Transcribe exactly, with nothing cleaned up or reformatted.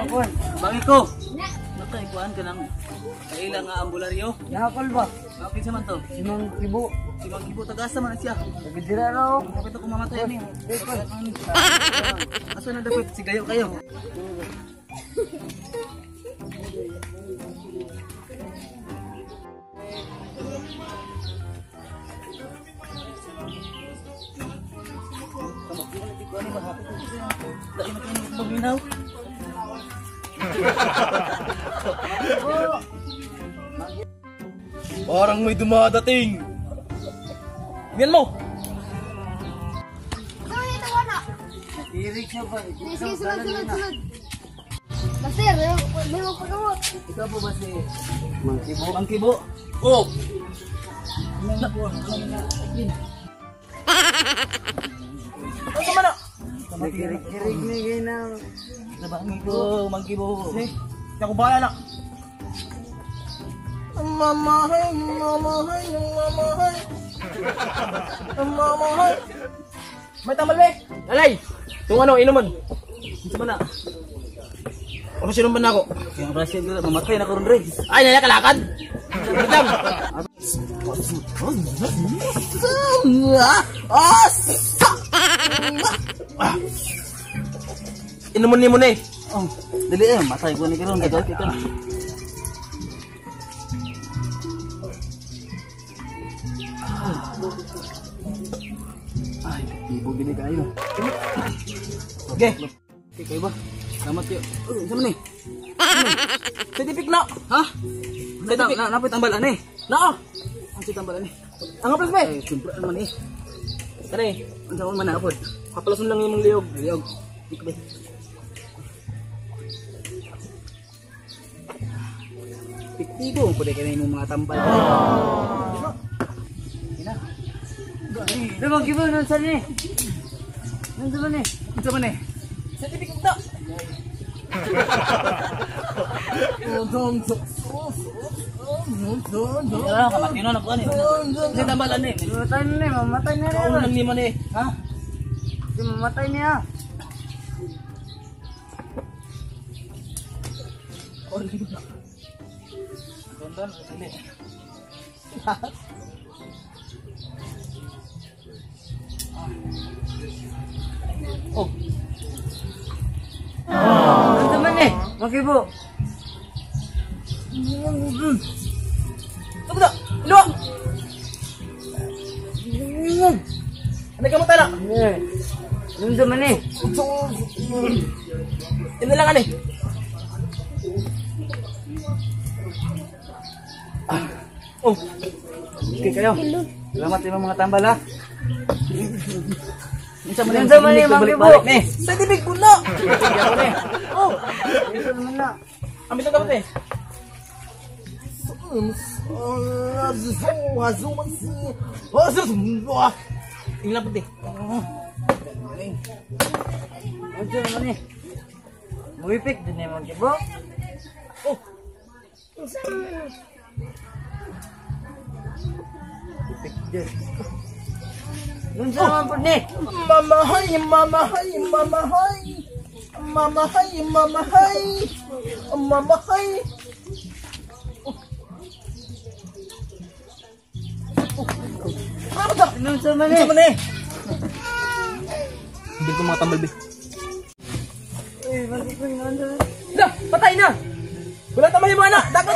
Nakon. Bangi ko. Nakaikuan ka ng kaila nga ambularyo. Nakol ba? Okay sa man to. Simang Kibo. Si Mang Ibo tagasa man siya. Nagdira raw. Kapit ako mamatay ni. Asa na dapat si gayo kayo. Parang may dumadating. Tingnan mo. Irik siya ba? Sige, sunod, sunod, sunod. Master, may mga pagawag. Ikaw po ba si Mang Kibo. Mang Kibo? Oh. Ano man na? Irik-irik ni ginang. Nabangi ko, Mang Kibo. Hindi ako bahala na. Mamahay, mamahay, mamahay. Mamahay. May tambal ba? Alay! Itong ano, inuman. Ito ba na? Ano sinuman na ako? Kaya Brazil ko, mamatay na ko rin rin. Ay, nalakalakad! Wait lang! Ah! Inuman niyo muna eh. Oh, dali eh, matay ko ni karon gadol kita. Ay, ibo gini kayo. Okay. Okay, kayo ba? Salamat kayo. Oh, sama ni. Certificate na! Ha? Na, na, napit tambalan eh. Na! Ang si tambalan eh. Ang aplas ba eh? Ay, siyempre naman eh. Tara eh. Ang saan man naapod. Kapalasun lang yung mga liyog. Liyog. Ikbe. Piktibo, pwede ka na yung mga tambal. Ina. Ito Mang Kibo, nansan ni? Nansan man ni? Ito man eh. Certificate na! Wala, kamatino na ko ano eh. Kasi tambalan eh. Mamatay na ni, mamatay na rin. Kaunan ni man eh. Ha? Di mamatay niya. Tonton, sili. Oh. Nansan man ni? Mang Kibo. Ito ba? Ano? Ano ka mo tala? Eh. Nansan man ni? Inilangan eh. Oh. Okay kayo. Salamat sa mga tambal ha. Minsan mo na Nansan man ni, Mang Kibo? balik-balik ni. Certificate ko na! Bigyan ko ni. Oh! Nansan man na. Ambil na dapat eh. Ini dapat eh. Nansan man ni? Muipik din ni Mang Kibo. Oh! Nansan man po ni? Mamahay, mamahay, mamahay. Mamahay, mamahay. Mamahay. Ano ba? Nansan man ni? Ano man eh? Hindi ko mga tambal bil. Eh, Mang Kibo, nansan. Na! Patay na! Wala tamay yung mga anak! Dako